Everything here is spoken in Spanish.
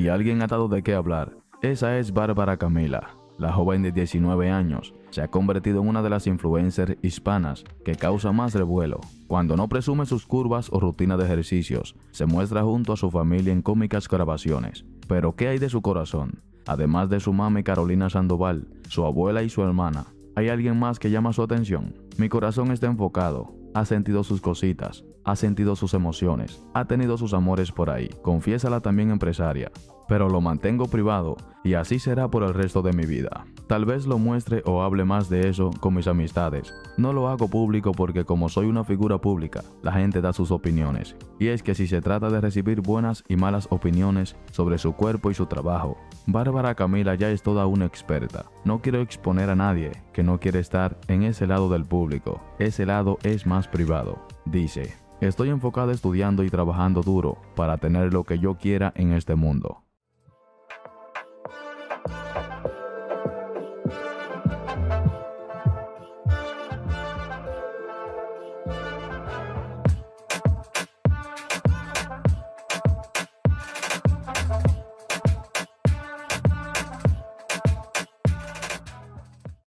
Si alguien ha dado de qué hablar, esa es Bárbara Camila. La joven de 19 años se ha convertido en una de las influencers hispanas que causa más revuelo. Cuando no presume sus curvas o rutina de ejercicios, se muestra junto a su familia en cómicas grabaciones. Pero ¿qué hay de su corazón? Además de su mami Carolina Sandoval, su abuela y su hermana, ¿hay alguien más que llama su atención? Mi corazón está enfocado. Ha sentido sus cositas, ha sentido sus emociones, ha tenido sus amores por ahí, confiesa la también empresaria, pero lo mantengo privado y así será por el resto de mi vida. Tal vez lo muestre o hable más de eso con mis amistades. No lo hago público porque como soy una figura pública, la gente da sus opiniones. Y es que si se trata de recibir buenas y malas opiniones sobre su cuerpo y su trabajo, Bárbara Camila ya es toda una experta. No quiero exponer a nadie que no quiere estar en ese lado del público. Ese lado es más privado. Dice: estoy enfocada estudiando y trabajando duro para tener lo que yo quiera en este mundo.